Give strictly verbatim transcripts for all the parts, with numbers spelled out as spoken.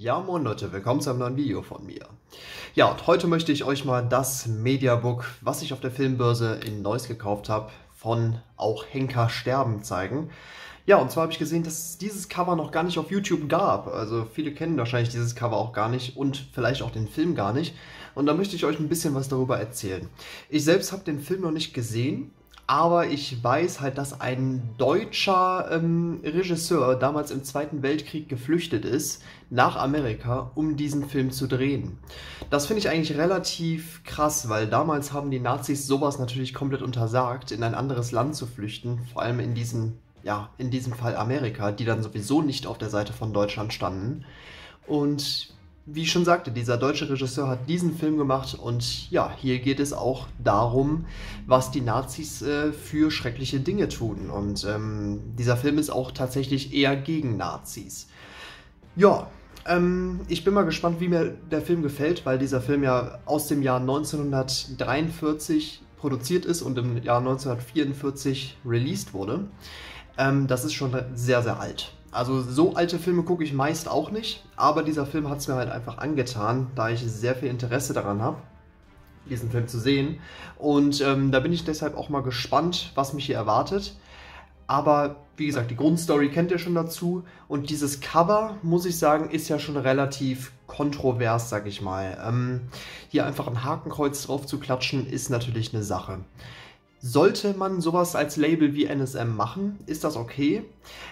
Ja, moin Leute, willkommen zu einem neuen Video von mir. Ja, und heute möchte ich euch mal das Mediabook, was ich auf der Filmbörse in Neuss gekauft habe, von Auch Henker sterben zeigen. Ja, und zwar habe ich gesehen, dass es dieses Cover noch gar nicht auf YouTube gab. Also viele kennen wahrscheinlich dieses Cover auch gar nicht und vielleicht auch den Film gar nicht. Und da möchte ich euch ein bisschen was darüber erzählen. Ich selbst habe den Film noch nicht gesehen. Aber ich weiß halt, dass ein deutscher ähm, Regisseur damals im Zweiten Weltkrieg geflüchtet ist nach Amerika, um diesen Film zu drehen. Das finde ich eigentlich relativ krass, weil damals haben die Nazis sowas natürlich komplett untersagt, in ein anderes Land zu flüchten, vor allem in diesem, ja, in diesem Fall Amerika, die dann sowieso nicht auf der Seite von Deutschland standen. Und wie ich schon sagte, dieser deutsche Regisseur hat diesen Film gemacht und ja, hier geht es auch darum, was die Nazis äh, für schreckliche Dinge tun. Und ähm, dieser Film ist auch tatsächlich eher gegen Nazis. Ja, ähm, ich bin mal gespannt, wie mir der Film gefällt, weil dieser Film ja aus dem Jahr neunzehnhundertdreiundvierzig produziert ist und im Jahr neunzehnhundertvierundvierzig released wurde. Ähm, das ist schon sehr, sehr alt. Also so alte Filme gucke ich meist auch nicht, aber dieser Film hat es mir halt einfach angetan, da ich sehr viel Interesse daran habe, diesen Film zu sehen. Und ähm, da bin ich deshalb auch mal gespannt, was mich hier erwartet. Aber wie gesagt, die Grundstory kennt ihr schon dazu. Und dieses Cover, muss ich sagen, ist ja schon relativ kontrovers, sag ich mal. Ähm, hier einfach ein Hakenkreuz drauf zu klatschen, ist natürlich eine Sache. Sollte man sowas als Label wie N S M machen, ist das okay?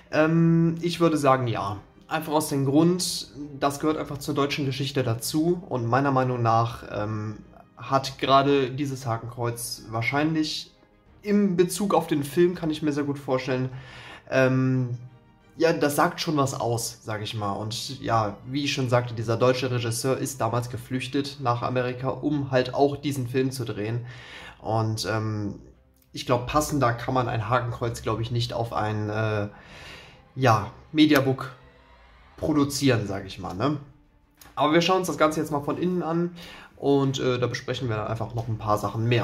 Ähm, ich würde sagen, ja. Einfach aus dem Grund, das gehört einfach zur deutschen Geschichte dazu und meiner Meinung nach ähm, hat gerade dieses Hakenkreuz wahrscheinlich im Bezug auf den Film, kann ich mir sehr gut vorstellen, ähm, ja, das sagt schon was aus, sage ich mal. Und ja, wie ich schon sagte, dieser deutsche Regisseur ist damals geflüchtet nach Amerika, um halt auch diesen Film zu drehen. Und ähm, ich glaube, passender kann man ein Hakenkreuz, glaube ich, nicht auf ein äh, ja, Mediabook produzieren, sage ich mal. Ne? Aber wir schauen uns das Ganze jetzt mal von innen an und äh, da besprechen wir dann einfach noch ein paar Sachen mehr.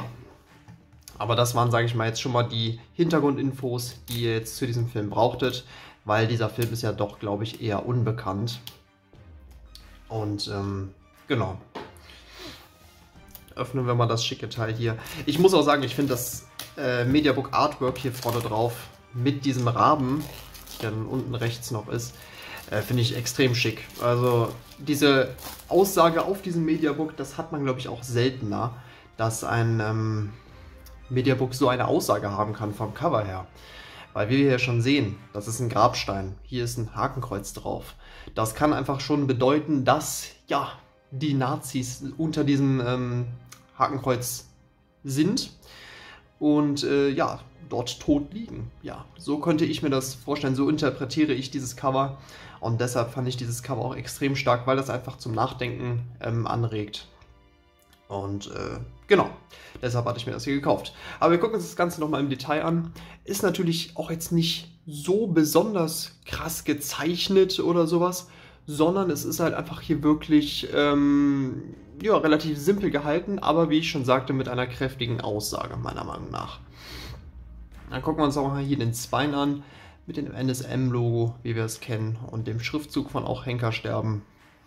Aber das waren, sage ich mal, jetzt schon mal die Hintergrundinfos, die ihr jetzt zu diesem Film brauchtet, weil dieser Film ist ja doch, glaube ich, eher unbekannt. Und ähm, genau. Öffnen wir mal das schicke Teil hier. Ich muss auch sagen, ich finde das äh, Mediabook Artwork hier vorne drauf mit diesem Raben, der dann unten rechts noch ist, äh, finde ich extrem schick. Also diese Aussage auf diesem Mediabook, das hat man, glaube ich, auch seltener, dass ein ähm, Mediabook so eine Aussage haben kann vom Cover her. Weil wie wir hier schon sehen, das ist ein Grabstein, hier ist ein Hakenkreuz drauf. Das kann einfach schon bedeuten, dass, ja, die Nazis unter diesem ähm, Hakenkreuz sind und äh, ja, dort tot liegen. Ja, so könnte ich mir das vorstellen, so interpretiere ich dieses Cover und deshalb fand ich dieses Cover auch extrem stark, weil das einfach zum Nachdenken ähm, anregt. Und äh, genau, deshalb hatte ich mir das hier gekauft. Aber wir gucken uns das Ganze nochmal im Detail an. Ist natürlich auch jetzt nicht so besonders krass gezeichnet oder sowas, sondern es ist halt einfach hier wirklich ähm, ja, relativ simpel gehalten, aber wie ich schon sagte, mit einer kräftigen Aussage, meiner Meinung nach. Dann gucken wir uns auch mal hier den Spine an, mit dem N S M-Logo, wie wir es kennen, und dem Schriftzug von Auch Henker sterben.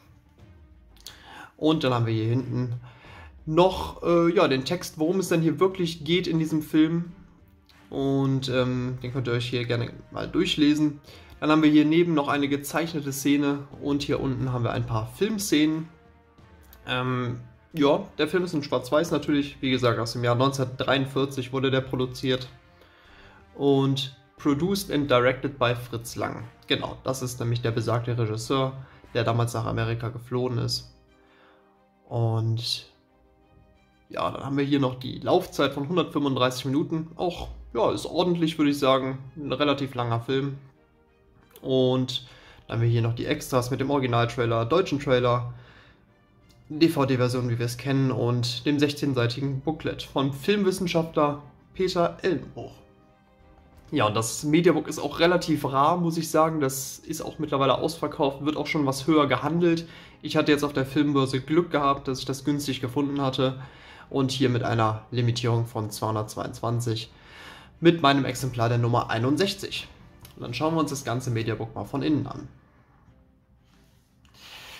Und dann haben wir hier hinten noch äh, ja, den Text, worum es denn hier wirklich geht in diesem Film. Und ähm, den könnt ihr euch hier gerne mal durchlesen. Dann haben wir hier neben noch eine gezeichnete Szene und hier unten haben wir ein paar Filmszenen. Ähm, ja, der Film ist in Schwarz-Weiß natürlich, wie gesagt, aus dem Jahr neunzehnhundertdreiundvierzig wurde der produziert. Und produced and directed by Fritz Lang. Genau, das ist nämlich der besagte Regisseur, der damals nach Amerika geflohen ist. Und ja, dann haben wir hier noch die Laufzeit von hundertfünfunddreißig Minuten. Auch, ja, ist ordentlich, würde ich sagen. Ein relativ langer Film. Und dann haben wir hier noch die Extras mit dem Originaltrailer, deutschen Trailer, D V D-Version, wie wir es kennen, und dem sechzehnseitigen Booklet von Filmwissenschaftler Peter Ellenbruch. Ja, und das Mediabook ist auch relativ rar, muss ich sagen. Das ist auch mittlerweile ausverkauft, wird auch schon was höher gehandelt. Ich hatte jetzt auf der Filmbörse Glück gehabt, dass ich das günstig gefunden hatte. Und hier mit einer Limitierung von zweihundertzweiundzwanzig mit meinem Exemplar der Nummer einundsechzig. Und dann schauen wir uns das ganze Mediabook mal von innen an.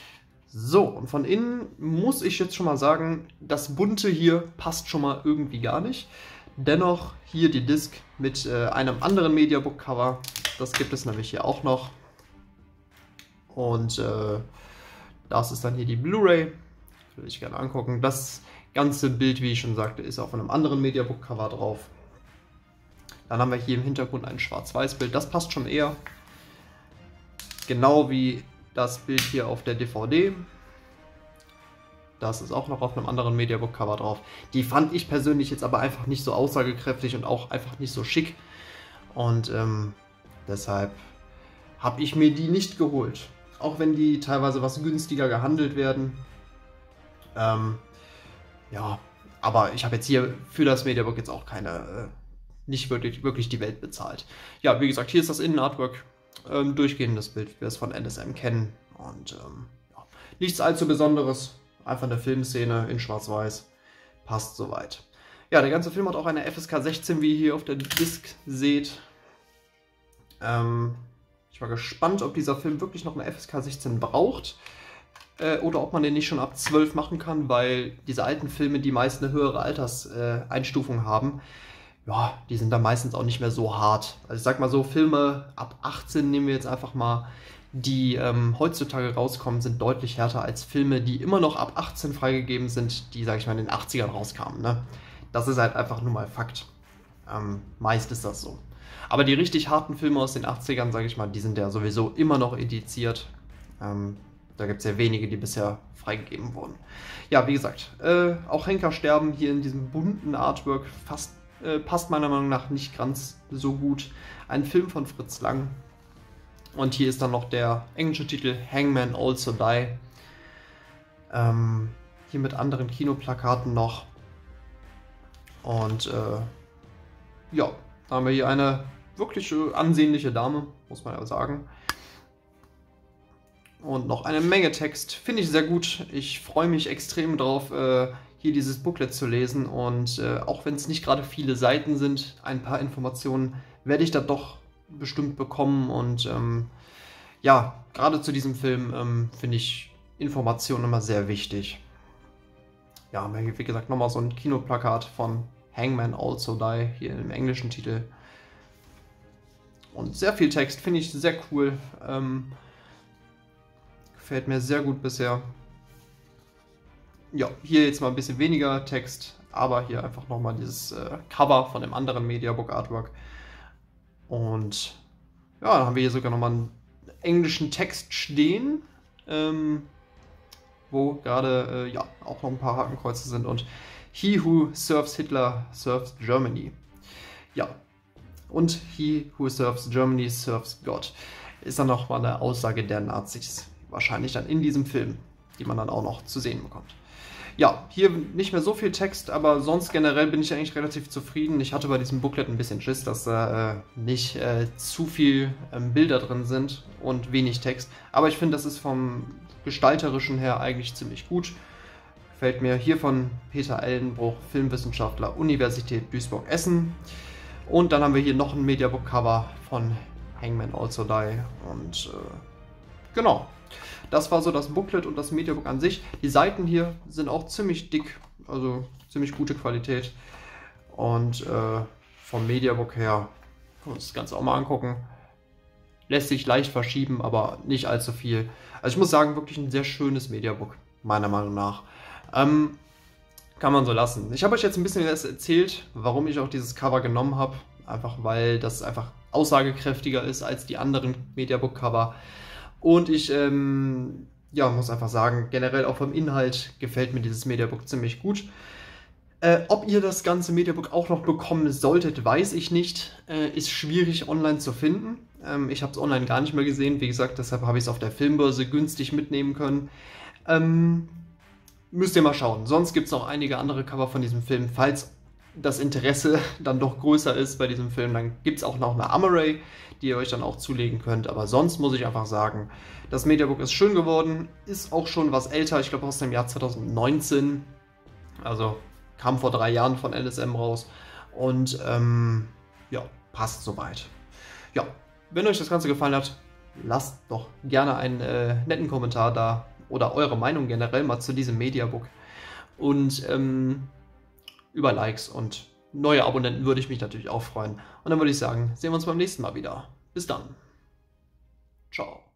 So, und von innen muss ich jetzt schon mal sagen, das Bunte hier passt schon mal irgendwie gar nicht. Dennoch hier die Disc mit äh, einem anderen Mediabook-Cover. Das gibt es nämlich hier auch noch. Und äh, das ist dann hier die Blu-ray. Will ich gerne angucken. Das ganze Bild, wie ich schon sagte, ist auf einem anderen Mediabook-Cover drauf. Dann haben wir hier im Hintergrund ein Schwarz-Weiß-Bild. Das passt schon eher. Genau wie das Bild hier auf der D V D. Das ist auch noch auf einem anderen Mediabook-Cover drauf. Die fand ich persönlich jetzt aber einfach nicht so aussagekräftig und auch einfach nicht so schick. Und ähm, deshalb habe ich mir die nicht geholt. Auch wenn die teilweise was günstiger gehandelt werden. Ähm, ja, aber ich habe jetzt hier für das Mediabook jetzt auch keine, äh, nicht wirklich, wirklich die Welt bezahlt. Ja, wie gesagt, hier ist das Innenartwork. Ähm, durchgehendes Bild, wie wir es von N S M kennen. Und ähm, ja, nichts allzu Besonderes. Einfach eine Filmszene in Schwarz-Weiß. Passt soweit. Ja, der ganze Film hat auch eine F S K sechzehn, wie ihr hier auf der Disc seht. Ähm, ich war gespannt, ob dieser Film wirklich noch eine F S K sechzehn braucht. Äh, oder ob man den nicht schon ab zwölf machen kann, weil diese alten Filme, die meist eine höhere Alterseinstufung äh, haben, ja, die sind dann meistens auch nicht mehr so hart. Also ich sag mal so, Filme ab achtzehn nehmen wir jetzt einfach mal, die ähm, heutzutage rauskommen, sind deutlich härter als Filme, die immer noch ab achtzehn freigegeben sind, die, sag ich mal, in den achtzigern rauskamen. Ne? Das ist halt einfach nur mal Fakt. Ähm, meist ist das so. Aber die richtig harten Filme aus den achtzigern, sage ich mal, die sind ja sowieso immer noch indiziert. Ähm, da gibt es ja wenige, die bisher freigegeben wurden. Ja, wie gesagt, äh, auch Henker sterben hier in diesem bunten Artwork fast Äh, passt meiner Meinung nach nicht ganz so gut. Ein Film von Fritz Lang. Und hier ist dann noch der englische Titel Hangmen Also Die. Ähm, hier mit anderen Kinoplakaten noch. Und äh, ja, da haben wir hier eine wirklich äh, ansehnliche Dame, muss man ja sagen. Und noch eine Menge Text. Finde ich sehr gut. Ich freue mich extrem drauf, äh, hier dieses Booklet zu lesen. Und äh, auch wenn es nicht gerade viele Seiten sind, ein paar Informationen werde ich da doch bestimmt bekommen. Und ähm, ja, gerade zu diesem Film ähm, finde ich Informationen immer sehr wichtig. Ja, wie gesagt, nochmal so ein Kinoplakat von Hangmen Also Die, hier im englischen Titel. Und sehr viel Text, finde ich sehr cool. Ähm, gefällt mir sehr gut bisher. Ja, hier jetzt mal ein bisschen weniger Text, aber hier einfach nochmal dieses äh, Cover von dem anderen Mediabook Artwork. Und ja, dann haben wir hier sogar nochmal einen englischen Text stehen, ähm, wo gerade äh, ja, auch noch ein paar Hakenkreuze sind. Und He who serves Hitler serves Germany. Ja, und He who serves Germany serves God. Ist dann nochmal eine Aussage der Nazis. Wahrscheinlich dann in diesem Film, die man dann auch noch zu sehen bekommt. Ja, hier nicht mehr so viel Text, aber sonst generell bin ich eigentlich relativ zufrieden. Ich hatte bei diesem Booklet ein bisschen Schiss, dass da äh, nicht äh, zu viel ähm, Bilder drin sind und wenig Text. Aber ich finde, das ist vom Gestalterischen her eigentlich ziemlich gut. Gefällt mir. Hier von Peter Ellenbruch, Filmwissenschaftler, Universität Duisburg-Essen. Und dann haben wir hier noch ein Mediabook-Cover von Hangmen Also Die. Und äh, genau. Das war so das Booklet und das Mediabook an sich. Die Seiten hier sind auch ziemlich dick, also ziemlich gute Qualität. Und äh, vom Mediabook her, können wir uns das Ganze auch mal angucken. Lässt sich leicht verschieben, aber nicht allzu viel. Also ich muss sagen, wirklich ein sehr schönes Mediabook, meiner Meinung nach. Ähm, kann man so lassen. Ich habe euch jetzt ein bisschen erzählt, warum ich auch dieses Cover genommen habe. Einfach weil das einfach aussagekräftiger ist als die anderen Mediabook-Cover. Und ich ähm, ja, muss einfach sagen, generell auch vom Inhalt gefällt mir dieses Mediabook ziemlich gut. Äh, ob ihr das ganze Mediabook auch noch bekommen solltet, weiß ich nicht. Äh, ist schwierig online zu finden. Ähm, ich habe es online gar nicht mehr gesehen. Wie gesagt, deshalb habe ich es auf der Filmbörse günstig mitnehmen können. Ähm, müsst ihr mal schauen. Sonst gibt es noch einige andere Cover von diesem Film. Falls das Interesse dann doch größer ist bei diesem Film, dann gibt es auch noch eine Amaray, die ihr euch dann auch zulegen könnt. Aber sonst muss ich einfach sagen, das Mediabook ist schön geworden, ist auch schon was älter, ich glaube aus dem Jahr zweitausendneunzehn. Also kam vor drei Jahren von N S M raus und ähm, ja, passt soweit. Ja, wenn euch das Ganze gefallen hat, lasst doch gerne einen äh, netten Kommentar da oder eure Meinung generell mal zu diesem Mediabook. Und ähm, über Likes und neue Abonnenten würde ich mich natürlich auch freuen. Und dann würde ich sagen, sehen wir uns beim nächsten Mal wieder. Bis dann. Ciao.